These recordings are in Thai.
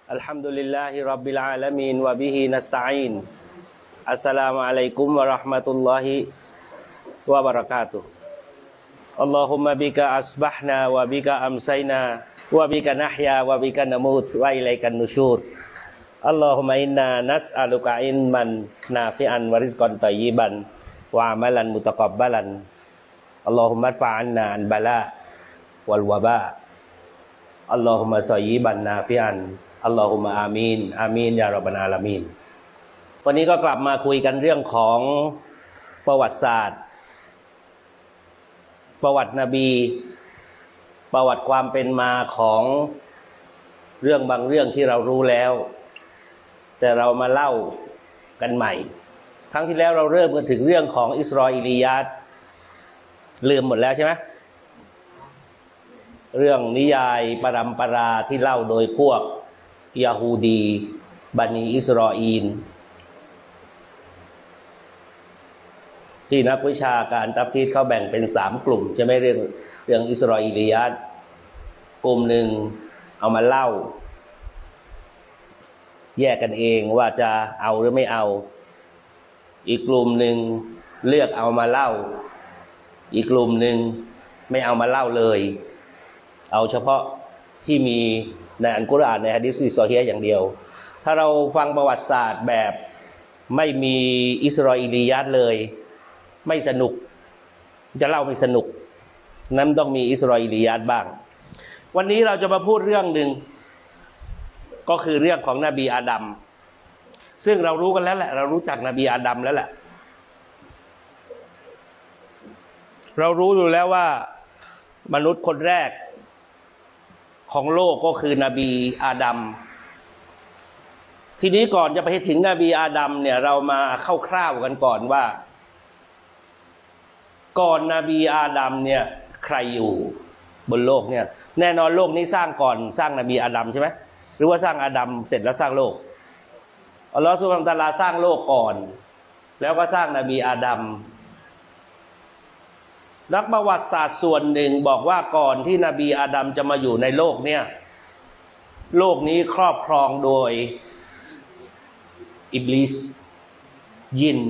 Alhamdulillahi Rabbil Alamin wa bihi nasta'in. Assalamualaikum warahmatullahi wabarakatuh. Allahumma bika asbahna wa bika amsayna wa bika nahya wa bika namut wa ilaikan nusyur. Allahumma inna nas'aluka ilman nafi'an wa rizqan thayyiban wa amalan mutaqabbalan. Allahumma adfa'anna an bala wal waba. Allahumma sayyiban nafi'an. Allahumma aminอามีนยาร็อบบัลอาลามีนวันนี้ก็กลับมาคุยกันเรื่องของประวัติศาสตร์ประวัตินบีประวัติความเป็นมาของเรื่องบางเรื่องที่เรารู้แล้วแต่เรามาเล่ากันใหม่ครั้งที่แล้วเราเริ่มกันถึงเรื่องของอิสรออีลียาตลืมหมดแล้วใช่ไหมเรื่องนิยายปรัมปราที่เล่าโดยพวกยาฮูดีบันิอิสราอีลที่นักวิชาการตัฟซีรเขาแบ่งเป็น3กลุ่มจะไม่เรื่องอิสราอีลียาตกลุ่มหนึ่งเอามาเล่าแยกกันเองว่าจะเอาหรือไม่เอาอีกกลุ่มหนึ่งเลือกเอามาเล่าอีกกลุ่มหนึ่งไม่เอามาเล่าเลยเอาเฉพาะที่มีในอัลกุรอานในหะดีษซอฮีฮ์อย่างเดียวถ้าเราฟังประวัติศาสตร์แบบไม่มีอิสรออีลียาตเลยไม่สนุกจะเล่าไม่สนุกนั้นต้องมีอิสรออีลียาตบ้างวันนี้เราจะมาพูดเรื่องหนึ่งก็คือเรื่องของนบีอาดัมซึ่งเรารู้กันแล้วแหละเรารู้จักนบีอาดัมแล้วแหละเรารู้อยู่แล้วว่ามนุษย์คนแรกของโลกก็คือนบีอาดัมทีนี้ก่อนจะไปถึงนบีอาดัมเนี่ยเรามาคร่าวๆกันก่อนว่าก่อนนบีอาดัมเนี่ยใครอยู่บนโลกเนี่ยแน่นอนโลกนี้สร้างก่อนสร้างนบีอาดัมใช่ไหมหรือว่าสร้างอาดัมเสร็จแล้วสร้างโลกอัลลอฮฺซุบฮานะฮูวะตะอาลาสร้างโลกก่อนแล้วก็สร้างนบีอาดัมนักประวัติศาสตร์ส่วนหนึ่งบอกว่าก่อนที่นบีอาดัมจะมาอยู่ในโลกเนี่ยโลกนี้ครอบครองโดยอิบลิสยิน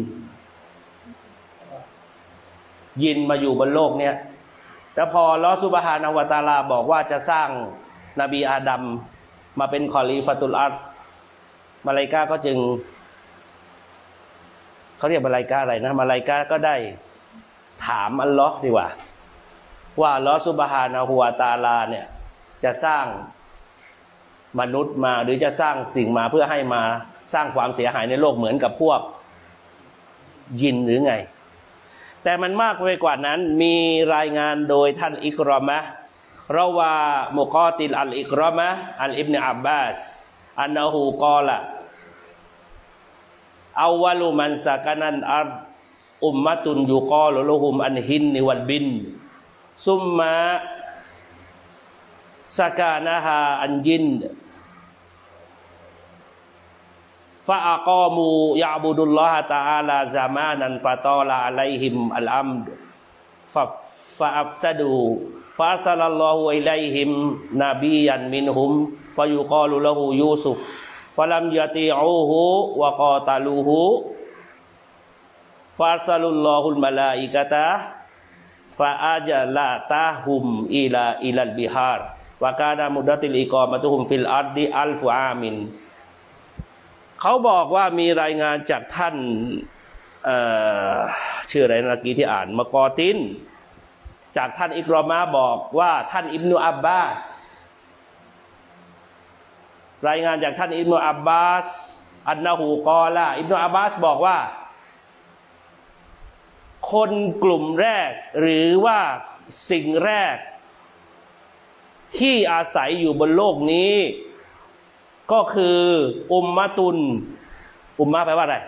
มาอยู่บนโลกเนี่ยแล้วพออัลเลาะห์ซุบฮานะฮูวะตะอาลาบอกว่าจะสร้างนบีอาดัมมาเป็นคอลีฟะตุลอัรฎ์มลาอิกะฮ์ก็จึงเขาเรียกมลาอิกะฮ์อะไรนะมลาอิกะฮ์ก็ได้ถามอัลลอฮ์ดีกว่าอัลลอฮ์ซุบฮานะฮูวะตะอาลาเนี่ยจะสร้างมนุษย์มาหรือจะสร้างสิ่งมาเพื่อให้มาสร้างความเสียหายในโลกเหมือนกับพวกยินหรือไงแต่มันมากไปกว่านั้นมีรายงานโดยท่านอิกรอมะห์เราว่ามุกอติลอัลอิกรอมะห์อันอิบนุอับบาสอันนะฮูกอละอาวะลุมันซะกะนันอัรอุมมะตุนยุกอลุลุฮุมอันฮินนิวัลบินซุมมะซะกานะฮาอันยินฟะอะกอมูยะอ์บุดุลลอฮะตะอาลาซะมานันฟะตอลาอะลัยฮิมอัลอัมดฟะอัฟซะดูฟะอัรซะลัลลอฮุอิลัยฮิมนบียันมินฮุมฟะยุกอลุละฮูยูซุฟฟะลัมยะติอูฮูวะกอตะลูฮูฟาซัลุลลอฮุลมะลาอิกะตะฟาอาจลาตาฮุมอิลัลบิฮาร์วะกานะมุดดะติลอิกอมะตุฮุมฟิลอัรฎิอัลฟุอามินเขาบอกว่ามีรายงานจากท่านชื่ออะไรเมื่อกี้ที่อ่านมะกอตินจากท่านอิกรอมะห์บอกว่าท่านอิบนุอับบาสรายงานจากท่านอิบนุอับบาสอันนะฮูกอละอิบนุอับบาสบอกว่าคนกลุ่มแรกหรือว่าสิ่งแรกที่อาศัยอยู่บนโลกนี้ก็คืออุมมะตุนอุมมะแปลว่าอะไร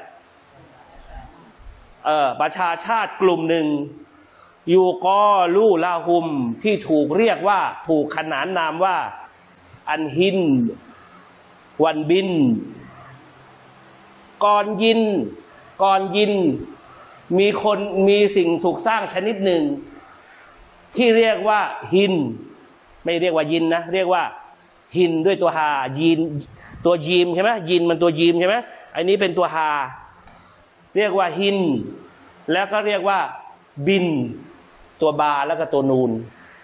ประชาชาติกลุ่มหนึ่งยูกอลูลาฮุมที่ถูกเรียกว่าถูกขนานนามว่าอันฮินวันบินก่อนยินมีสิ่งถูกสร้างชนิดหนึ่งที่เรียกว่าฮินไม่เรียกว่ายินนะเรียกว่าฮินด้วยตัวฮาตัวยีมใช่ไหมยินมันตัวยีมใช่ไหมอันนี้เป็นตัวฮาเรียกว่าฮินแล้วก็เรียกว่าบินตัวบาแล้วก็ตัวนูน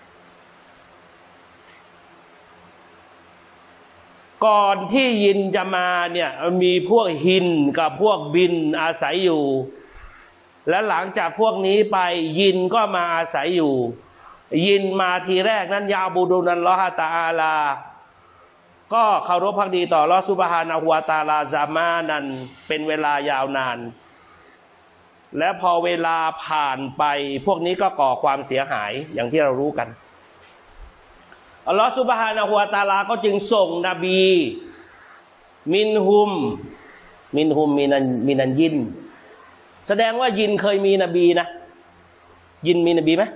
ก่อนที่ยินจะมาเนี่ยมีพวกฮินกับพวกบินอาศัยอยู่และหลังจากพวกนี้ไปยินก็มาอาศัยอยู่ยินมาทีแรกนั้นยาบูดุนัลลอฮะตะอาลาก็เคารพภักดีต่ออัลเลาะห์ซุบฮานะฮูวะตะอาลาซามานันเป็นเวลายาวนานและพอเวลาผ่านไปพวกนี้ก็ก่อความเสียหายอย่างที่เรารู้กันอัลลอฮฺซุบฮานะฮูวะตะอาลาก็จึงส่งนบีมินฮุมมินันยินแสดงว่ายินเคยมีนบีนะยินมีนบีไหม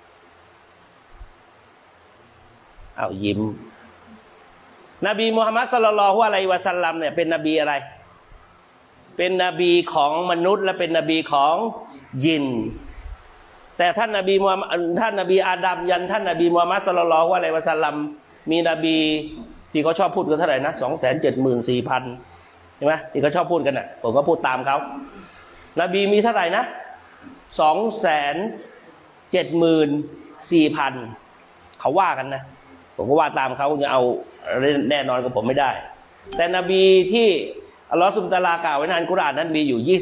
อ้าวยิ้มนบีมุฮัมมัดศ็อลลัลลอฮุอะลัยฮิวะซัลลัมเนี่ยเป็นนบีอะไรเป็นนบีของมนุษย์และเป็นนบีของยินแต่ท่านนบีอาดัมยันท่านนบีมุฮัมมัดศ็อลลัลลอฮุอะลัยฮิวะซัลลัมมีนบีที่เขาชอบพูดกันเท่าไหร่นะ274,000ใช่ไหมที่เขาชอบพูดกันน่ะผมก็พูดตามเขานบีมีเท่าไหร่นะ274,000เขาว่ากันนะผมก็ว่าตามเขาจะเอาแน่นอนกับผมไม่ได้แต่นบีที่อัลลอฮฺซุบฮานะฮูวะตะอาลากล่าวไว้ในอัลกุรอานนั้นมีอยู่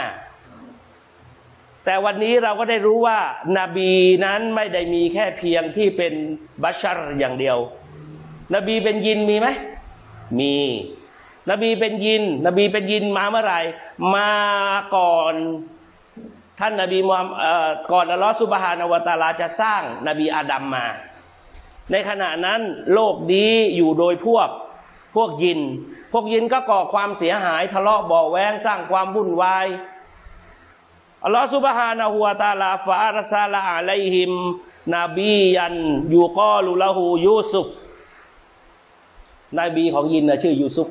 25แต่วันนี้เราก็ได้รู้ว่านบีนั้นไม่ได้มีแค่เพียงที่เป็นบัชรอย่างเดียวนบีเป็นยินมีไหมมีนบีเป็นยินมาเมื่อไหร่มาก่อนท่านนบีมุฮัมมัดก่อนอัลลอฮฺซุบฮานะฮูวะตะอาลาจะสร้างนบีอาดัมมาในขณะนั้นโลกนี้อยู่โดยพวกยินก็ก่อความเสียหายทะเลาะเบาะแว้งสร้างความวุ่นวายอัลลอฮฺซุบฮานะฮูวะตะอาลาฟะอัรซะละอะลัยฮิมนบียันยูกอลุละฮูยูซุฟนบีของยินชื่อยูซุฟ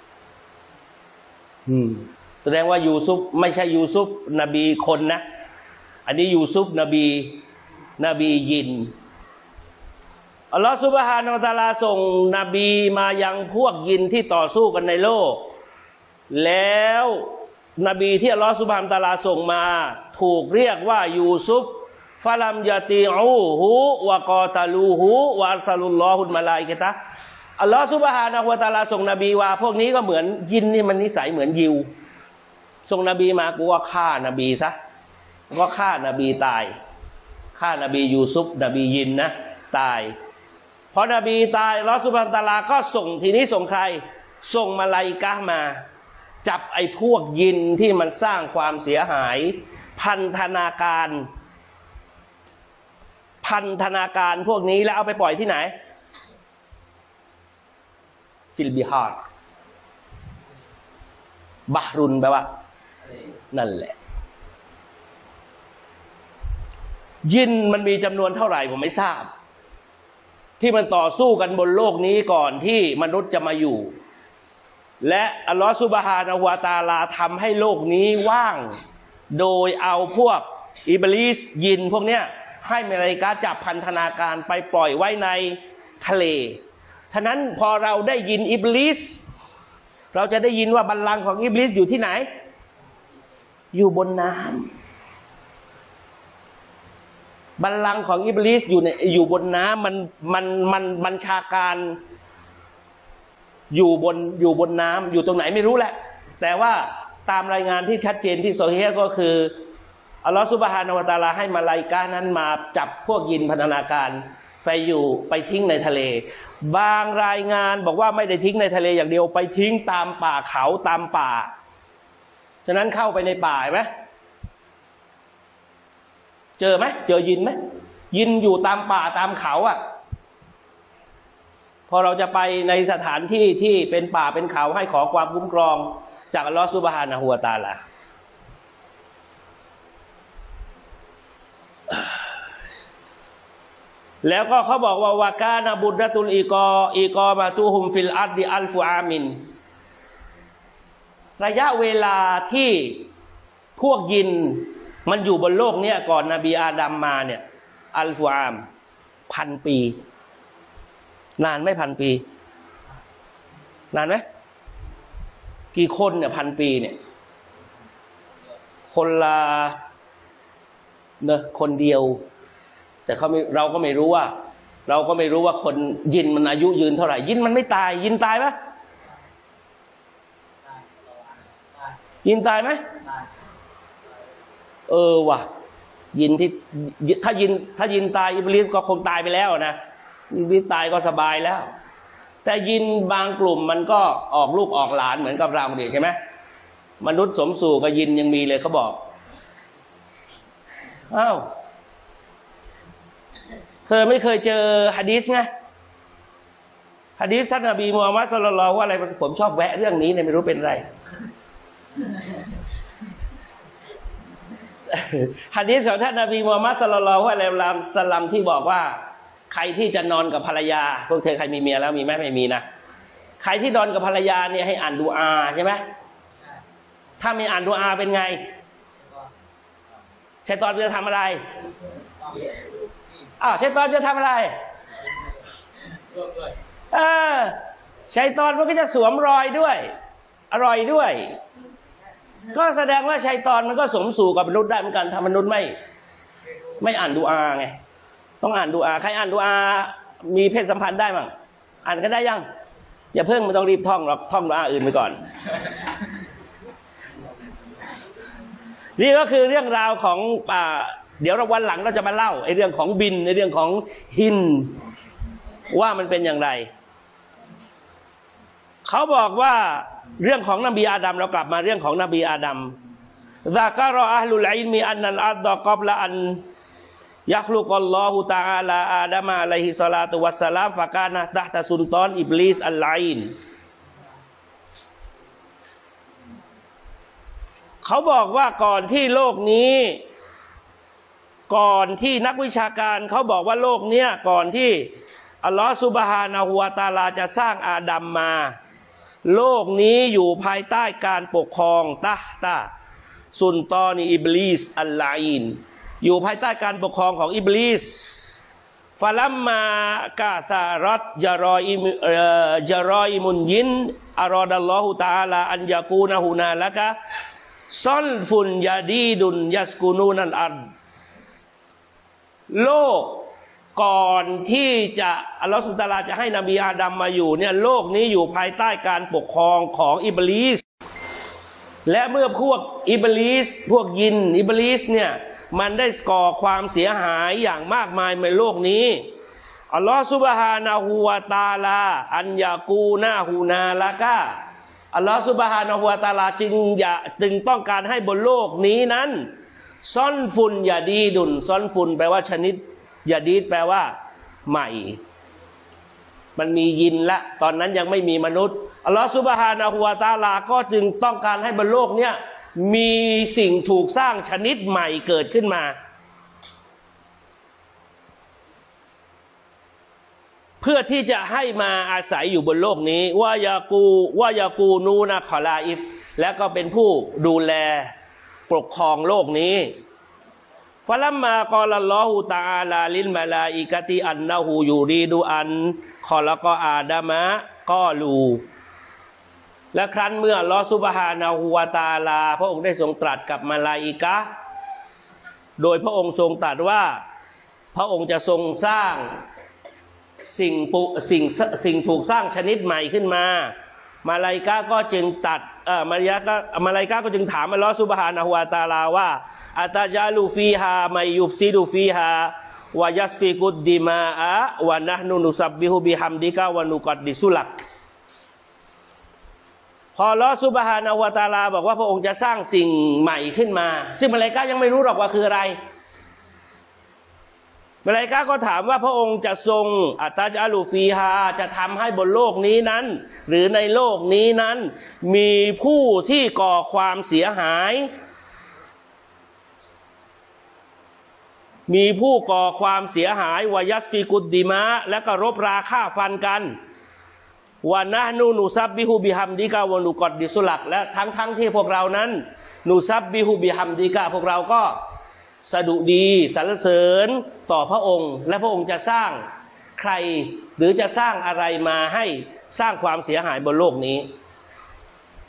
แสดงว่ายูซุฟไม่ใช่ยูซุฟนบีคนนะอันนี้ยูซุฟนบียินอัลลอฮฺซุบฮานะฮูวะตะอาลาส่งนบีมายังพวกยินที่ต่อสู้กันในโลกแล้วนบีที่อัลลอฮฺซุบฮานะฮูวะตะอาลาส่งมาถูกเรียกว่ายูซุฟฟะลัมยะตีอูฮูวะกอตาลูฮูวะอัรซะลุลลอฮุลมะลาอิกะตะฮ์อัลลอฮฺซุบฮานะฮูวะตะอาลาส่งนบีว่าพวกนี้ก็เหมือนยินนี่มันนิสัยเหมือนยิวส่งนบีมากูว่าฆ่านบีซะก็ฆ่านบีตายฆ่านบียูซุฟนบียินนะตายพอนบีตายอัลเลาะห์ซุบฮานะฮูวะตะอาลาก็ส่งใครส่งมลาอิกะฮ์มาจับไอ้พวกยินที่มันสร้างความเสียหายพันธนาการพวกนี้แล้วเอาไปปล่อยที่ไหนฟิลบิฮาร์บะฮรุนแปลว่านั่นแหละยินมันมีจำนวนเท่าไหร่ผมไม่ทราบที่มันต่อสู้กันบนโลกนี้ก่อนที่มนุษย์จะมาอยู่และอัลลอฮฺซุบฮานะฮูวะตะอาลาทำให้โลกนี้ว่างโดยเอาพวกอิบลิสยินพวกเนี้ยให้มลาอิกะฮ์จับพันธนาการไปปล่อยไว้ในทะเลฉะนั้นพอเราได้ยินอิบลิสเราจะได้ยินว่าบัลลังก์ของอิบลิสอยู่ที่ไหนอยู่บนน้ำบัลลังก์ของอิบลิสอยู่บนน้ำมันบัญชาการอยู่บนน้ำอยู่ตรงไหนไม่รู้แหละแต่ว่าตามรายงานที่ชัดเจนที่โซฮีฮ์ก็คืออัลลอฮฺซุบฮานะฮูวะตะอาลาให้มลาอิกะฮ์นั้นมาจับพวกยินพันธนาการไปทิ้งในทะเลบางรายงานบอกว่าไม่ได้ทิ้งในทะเลอย่างเดียวไปทิ้งตามป่าเขาตามป่าฉะนั้นเข้าไปในป่าเห็นไหมเจอไหมเจอยินไหมยินอยู่ตามป่าตามเขาอ่ะพอเราจะไปในสถานที่ที่เป็นป่าเป็นเขาให้ขอความคุ้มครองจากอัลลอฮฺซุบฮานะฮูวะตะอาลาแล้วก็เขาบอกว่าวากานะบุดดะตุลอีกอมาตุฮุมฟิลอัรดิอัลฟุอามินระยะเวลาที่พวกยินมันอยู่บนโลกนี้ก่อนนบีอาดัมมาเนี่ยอัลฟุอาม1,000 ปีนานไหม1,000 ปีนานไหมกี่คนเนี่ยพันปีเนี่ยคนละเนอะคนเดียวแต่เราก็ไม่รู้ว่าคนยินมันอายุยืนเท่าไหร่ยินมันไม่ตายยินตายไหมยินตายไหมว่ะยินที่ถ้ายินตายอิบลิสก็คงตายไปแล้วนะอิบลิสตายก็สบายแล้วแต่ยินบางกลุ่มมันก็ออกลูกออกหลานเหมือนกับเราเนี่ยใช่ไหมมนุษย์สมสู่กับยินยังมีเลยเขาบอกอ้าวเธอไม่เคยเจอหะดีษไงหะดีษท่านนบีมูฮัมมัดศ็อลลัลลอฮุอะลัยฮิวะซัลลัมผมชอบแวะเรื่องนี้เนี่ยไม่รู้เป็นไรหะดีษของท่านนบีมูฮัมมัดศ็อลลัลลอฮุอะลัยฮิวะซัลลัมที่บอกว่าใครที่จะนอนกับภรรยาพวกเธอใครมีเมียแล้วมีไหมไม่มีนะใครที่นอนกับภรรยาเนี่ยให้อ่านดุอาใช่ไหมถ้าไม่อ่านดุอาเป็นไงชัยฏอนจะทำอะไรชัยฏอนจะทำอะไรชัยฏอนมันก็จะสวมรอยด้วยอร่อยด้วยก็แสดงว่าชัยฏอนมันก็สมสู่กับมนุษย์ได้เหมือนกันถ้ามนุษย์ไม่อ่านดุอาไงต้องอ่านดุอาใครอ่านดุอามีเพศสัมพันธ์ได้มั้งอ่านกันได้ยังอย่าเพิ่งไม่ต้องรีบท่องหรอกท่องดุอาอื่นไปก่อนนี่ก็คือเรื่องราวของเดี๋ยววันหลังเราจะมาเล่าไอ้เรื่องของบินในเรื่องของหินว่ามันเป็นอย่างไรเขาบอกว่าเรื่องของนบีอาดัมเรากลับมาเรื่องของนบีอาดัมซะกะรออะห์ลุลอิลมีอันนัลอัรฎะกับละอันยักลุกัลลอฮุตะอาลาอาดัมอะลัยฮิศศอลาตุวัสสลามฟะกานะตะห์ตะซุลฏอนอิบลิสอัลลัยนเขาบอกว่าก่อนที่โลกนี้ก่อนที่นักวิชาการเขาบอกว่าโลกเนี้ยก่อนที่อัลลอฮฺซุบฮานะฮูวะตะอาลาจะสร้างอาดัมมาโลกนี้อยู่ภายใต้การปกครองตะห์ตะซุลฏอนอิบลิสอัลลัยนอยู่ภายใต้การปกครองของอิบลิสฟะลัมมากะซารัตจารออิมุนยินอารอดัลลอฮุตะอาลาอันยะกูนะฮูนาละกะซอลฟุนยาดีดุนยัสกุนูนัลอัรฎโลกก่อนที่จะอัลลอฮฺซุบฮานะฮูวะตะอาลาจะให้นบีอาดัมมาอยู่เนี่ยโลกนี้อยู่ภายใต้การปกครองของอิบลิสและเมื่อพวกอิบลิสพวกยินอิบลิสเนี่ยมันได้ก่อความเสียหายอย่างมากมายในโลกนี้อัลลอฮฺซุบฮานะฮูวะตะอาลาอันยะกูนะฮูนาละกะอัลลอฮฺซุบฮานะฮูวะตะอาลาจึงต้องการให้บนโลกนี้นั้นซ่อนฟุนยาดีดุนซ่อนฟุนแปลว่าชนิดยาดีดแปลว่าใหม่มันมียินละตอนนั้นยังไม่มีมนุษย์อัลลอฮฺซุบฮานะฮูวะตะอาลาก็จึงต้องการให้บนโลกเนี้ยมีสิ่งถูกสร้างชนิดใหม่เกิดขึ้นมาเพื่อที่จะให้มาอาศัยอยู่บนโลกนี้วายากูนูนะคอลาอิฟและก็เป็นผู้ดูแลปกครองโลกนี้ฟะลัมมากอลัลลอฮุตะอาลาลิลมะลาอิกะติอันนะฮูยูรีดูอันคอละกออาดามะกอลูและครั้นเมื่ออัลลอฮฺซุบฮานะฮูวะตะอาลาพระองค์ได้ทรงตรัสกับมลาอิกะห์โดยพระองค์ทรงตรัสว่าพระองค์จะทรงสร้างสิ่งถูกสร้างชนิดใหม่ขึ้นมามาลาอิกะห์ก็จึงตัดมาลาอิกะห์ก็จึงถามอัลลอฮฺซุบฮานะฮูวะตะอาลาว่าอะตะญาลูฟีฮามัยยุฟซิดุฟีฮาวะยัสฟิกุดดิมาอะวะนะห์นุนุซับบิฮุบิฮัมดิกะวะนุกัดดิซุลักพออัลลอฮฺซุบฮานะฮูวะตะอาลาบอกว่าพระองค์จะสร้างสิ่งใหม่ขึ้นมาซึ่งมาลาอิกะห์ยังไม่รู้หรอกว่าคืออะไรมาลาอิกะห์ก็ถามว่าพระองค์จะทรงอัตจาลูฟีฮาจะทำให้บนโลกนี้นั้นหรือในโลกนี้นั้นมีผู้ที่ก่อความเสียหายมีผู้ก่อความเสียหายวายัสฟิกุดดิมะและก็รบราฆ่าฟันกันวานะนูนุซับบิฮุบิฮัมดิกะวะนุกอดดิสุลักและทั้งที่พวกเรานั้นนุซับบิฮุบิฮัมดิกะพวกเราก็สดุดีสรรเสริญต่อพระองค์และพระองค์จะสร้างใครหรือจะสร้างอะไรมาให้สร้างความเสียหายบนโลกนี้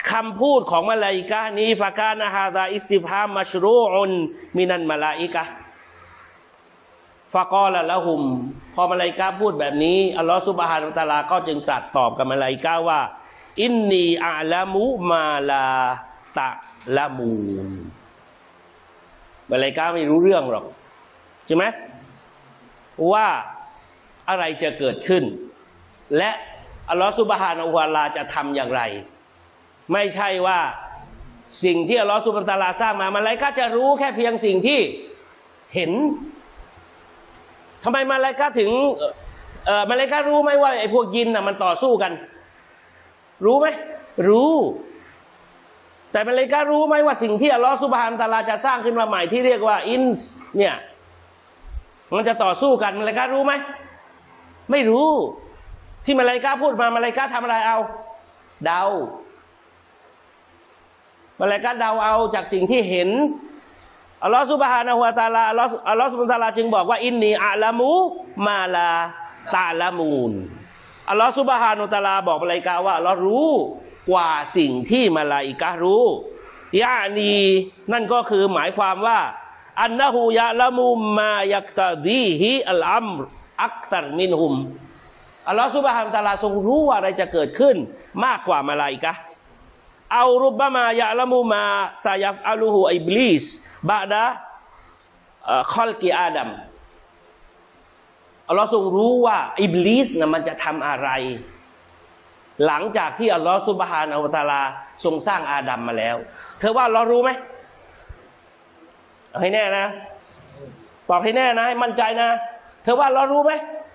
คำพูดของมลาอิกะห์นี้ฟะกานะฮาซาอิสติฟฮามมัชรูอุนมินันมลาอิกะห์ฟะกอละละหุมพอมลาอิกะห์พูดแบบนี้อัลลอฮฺซุบฮานะฮูวะตะอาลาก็จึงตรัสตอบกับมลาอิกะห์ว่าอินนีอะละมุมาลาตะละมูนมลาอิกะห์ไม่รู้เรื่องหรอกใช่ไหมว่าอะไรจะเกิดขึ้นและอัลลอฮฺซุบฮานะฮูวะตะอาลาจะทำอย่างไรไม่ใช่ว่าสิ่งที่อัลลอฮฺซุบฮานะฮูวะตะอาลาสร้างมามลาอิกะห์จะรู้แค่เพียงสิ่งที่เห็นทำไมมลาอิกะห์ถึงมลาอิกะห์รู้ไหมว่าไอ้พวกยินน่ะมันต่อสู้กันรู้ไหมรู้แต่มลาอิกะห์รู้ไหมว่าสิ่งที่อัลลอฮฺซุบฮานะฮูวะตะอาลาจะสร้างขึ้นมาใหม่ที่เรียกว่าอินส์เนี่ยมันจะต่อสู้กันมลาอิกะห์รู้ไหมไม่รู้ที่มลาอิกะห์พูดมามลาอิกะห์ทำอะไรเอาเดามลาอิกะห์เดาเอาจากสิ่งที่เห็นอัลลอฮฺซุบฮานะฮูวะตะอาลาอัลลอฮฺซุบฮานะฮูวะตะอาลาจึงบอกว่าอินนีอะละมุมาลาตะละมูนอัลลอฮฺซุบฮานะฮูวะตะอาลาบอกมลาอิกะห์ว่าอัลลอฮฺรู้กว่าสิ่งที่มลาอิกะห์รู้ยะนีนั่นก็คือหมายความว่าอันนะฮูยะละมุมายักตะดีฮิอัลอัมรอักซัรมินฮุมอัลลอฮฺซุบฮานะฮูวะตะอาลาทรงรู้ว่าอะไรจะเกิดขึ้นมากกว่ามลาอิกะห์เอารุบบะมายะละมุมาซายัฟอัลูฮูอิบลิสบะดะคอลกิอาดัมอัลลอฮ์ทรงรู้ว่าอิบลิสนะมันจะทำอะไรหลังจากที่อัลลอฮ์ซุบฮานะฮูวะตะอาลาทรงสร้างอาดัมมาแล้วเธอว่าอัลลอฮ์รู้ไหมเอาให้แน่นะตอบให้แน่นะให้มั่นใจนะเธอว่าอัลลอฮ์รู้ไหม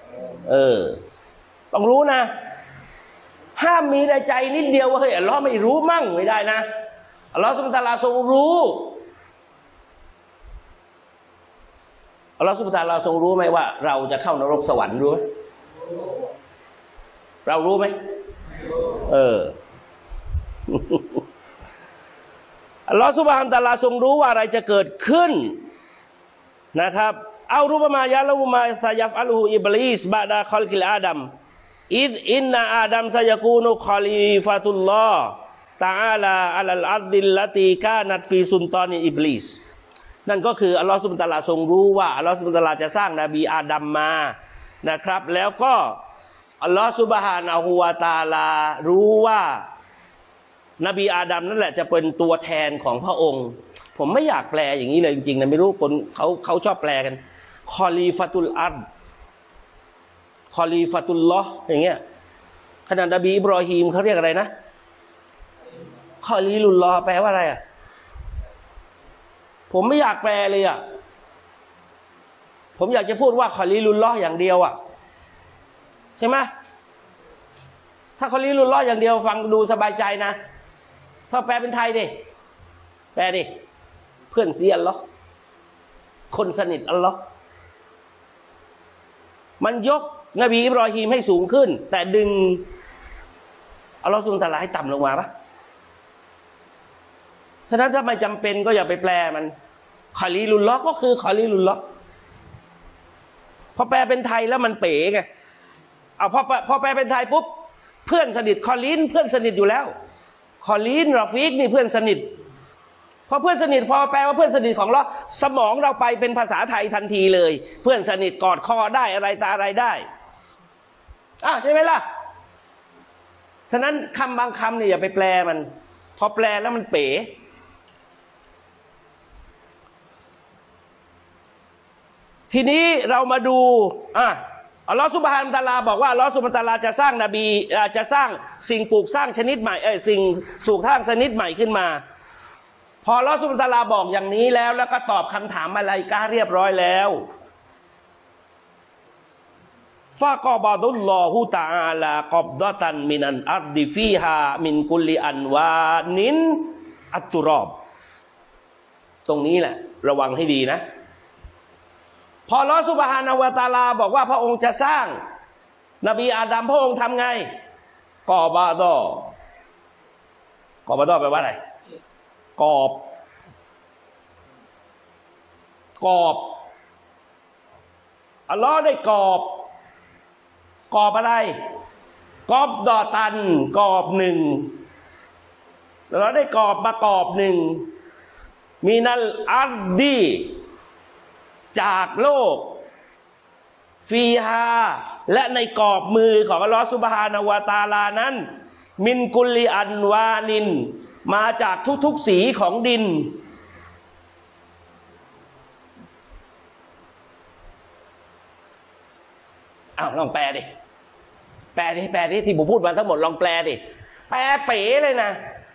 ต้องรู้นะห้ามมีในใจนิดเดียวว่าเฮ้ยอัลลอฮ์ไม่รู้มั่งไม่ได้นะอัลลอฮ์ซุบฮานะฮูวะตะอาลาทรงรู้อัลลอฮฺซุบฮานะฮูวะตะอาลาทรงรู้ไหมว่าเราจะเข้านรกสวรรค์รู้ไหมเรารู้ไหมอัลลอฮฺซุบฮานะฮูวะตะอาลาทรงรู้ว่าอะไรจะเกิดขึ้นนะครับเอารูปมายะละมุมาซายัฟอัลฮูอิบลิสบะดาคอลกิลอาดัมอินนาอาดัมซะยะกูนุคอลีฟะตุลลอฮ์ตะอาลาอะลัลอัรดิลละตีกานัตฟีซุลตานิอิบลิสนั่นก็คืออัลลอฮฺซุบฮานะฮูวะตะอาลาทรงรู้ว่าอัลลอฮฺซุบฮานะฮูวะตะอาลาจะสร้างนบีอาดัมมานะครับแล้วก็อัลลอฮฺซุบฮานะฮูวะตะอาลารู้ว่านบีอาดัมนั่นแหละจะเป็นตัวแทนของพระองค์ผมไม่อยากแปลอย่างนี้เลยจริงๆนะไม่รู้คนเขาชอบแปลกันคอลีฟะตุลอัรฎคอลีฟะตุลลอฮ์อย่างเงี้ยขนาดนบีอิบรอฮีมเขาเรียกอะไรนะคอลีลุลลอฮ์แปลว่าอะไรอ่ะผมไม่อยากแปลเลยอ่ะผมอยากจะพูดว่าคอลีลุลลอฮ์อย่างเดียวอ่ะใช่ไหมถ้าคอลีลุลลอฮ์อย่างเดียวฟังดูสบายใจนะถ้าแปลเป็นไทยดิแปลดิเพื่อนซีอัลลอฮ์คนสนิทอัลลอฮ์มันยกนบีอิบรอฮีมให้สูงขึ้นแต่ดึงอัลลอฮ์ซุบฮานะฮูวะตะอาลาให้ต่ำลงมาปะฉะนั้นถ้าไม่จำเป็นก็อย่าไปแปลมันคอลีลุลลอฮ์ก็คือคอลีลุลลอฮ์พอแปลเป็นไทยแล้วมันเป๋ไงเอาพอแปลเป็นไทยปุ๊บเพื่อนสนิทคอลีนเพื่อนสนิทอยู่แล้วคอลีนรอฟิกนี่เพื่อนสนิทพอเพื่อนสนิทพอแปลว่าเพื่อนสนิทของเราสมองเราไปเป็นภาษาไทยทันทีเลยเพื่อนสนิทกอดคอได้อะไรตาอะไรได้ใช่ไหมล่ะฉะนั้นคำบางคำเนี่ยอย่าไปแปลมันพอแปลแล้วมันเป๋ทีนี้เรามาดูอัลลอฮฺซุบฮานะฮูวะตะอาลาบอกว่าอัลลอฮฺซุบฮานะฮูวะตะอาลาจะสร้างนบีจะสร้างสิ่งปลูกสร้างชนิดใหม่สิ่งปลูกสร้างชนิดใหม่ขึ้นมาพออัลลอฮฺซุบฮานะฮูวะตะอาลาบอกอย่างนี้แล้วก็ตอบคำถามมลาอิกะฮ์เรียบร้อยแล้วฟะกอบะดุลลอฮุตะอาลากอบดะตันมินันอัรดิฟีฮามินกุลลิอันวานินอัตตุรอบตรงนี้แหละระวังให้ดีนะพออัลเลาะห์ซุบฮานะฮูวะตะอาลาบอกว่าพระองค์จะสร้างนบีอาดัมพระองค์ทำไงกอบะดแปลว่าอะไรกอบอัลเลาะห์ได้กอบอะไรกอบดอตันกอบหนึ่งเราได้กรอบมากรอบหนึ่งมีนัลอัรดีจากโลกฟีฮาและในกรอบมือของอัลลอฮฺซุบฮานะฮูวะตะอาลานั้นมินกุลลิอันวานินมาจากทุกๆสีของดินลองแปลดิที่ผมพูดมาทั้งหมดลองแปลดิแปลเป๋เลยนะ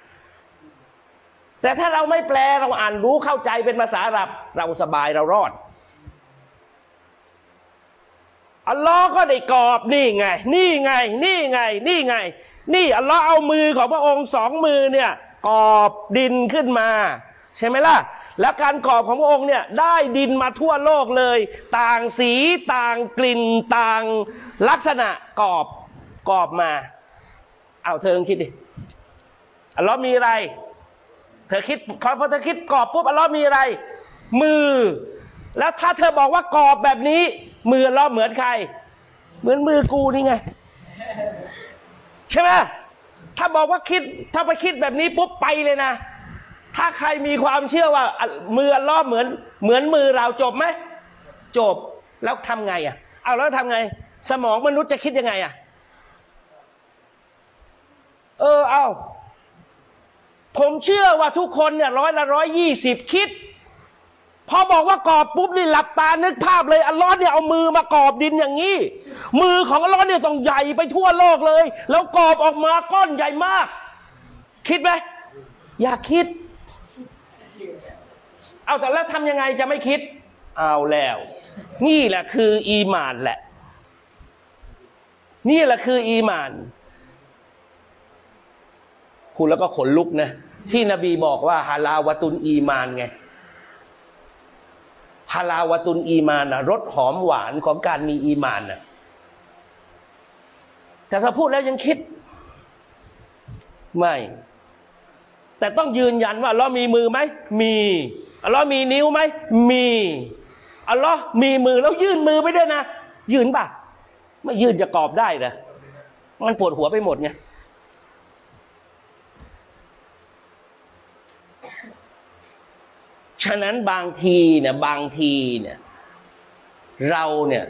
แต่ถ้าเราไม่แปลเราอ่านรู้เข้าใจเป็นภาษาอาหรับเราสบายเรารอดอัลลอฮ์ก็ได้กรอบนี่ไงนี่อัลลอฮ์เอามือของพระองค์สองมือเนี่ยกรอบดินขึ้นมาใช่ไหมล่ะแล้วการกรอบของพระองค์เนี่ยได้ดินมาทั่วโลกเลยต่างสีต่างกลิ่นต่างลักษณะกรอบมาเธอลองคิดดิอัลลอฮ์มีอะไรเธอคิดพอเธอคิดกรอบปุ๊บอัลลอฮ์มีอะไรมือแล้วถ้าเธอบอกว่ากรอบแบบนี้มืออัลลอฮ์เหมือนใครเหมือนมือกูนี่ไงใช่ไหมถ้าบอกว่าถ้าไปคิดแบบนี้ปุ๊บไปเลยนะถ้าใครมีความเชื่อว่ามืออัลลอฮ์เหมือนมือเราจบไหมจบแล้วทำไงแล้วทำไงสมองมนุษย์จะคิดยังไงผมเชื่อว่าทุกคนเนี่ย120คิดพอบอกว่ากรอบปุ๊บนี่หลับตานึกภาพเลยอัลลอฮ์เนี่ยเอามืมากรอบดินอย่างนี้มือของอัลลอฮ์เนี่ยต้องใหญ่ไปทั่วโลกเลยแล้วกรอบออกมาก้อนใหญ่มากคิดไหมอย่าคิดแต่แล้วทำยังไงจะไม่คิดแล้วนี่แหละคืออีหม่านแหละนี่แหละคืออีหม่านคุณแล้วก็ขนลุกนะที่นบีบอกว่าฮาลาวะตุนอีมานไงฮาลาวะตุนอีมานรสหอมหวานของการมีอีมานแต่ถ้าพูดแล้วยังคิดไม่แต่ต้องยืนยันว่าอัลเลาะห์มีมือไหมมีอัลเลาะห์มีนิ้วไหมมีอัลเลาะห์มีมือแล้วยื่นมือไปด้วยนะยืนป่ะไม่ยืนจะกรอบได้เหรอมันปวดหัวไปหมดไงฉะนั้นบางทีเนี่ยเราเนี่ย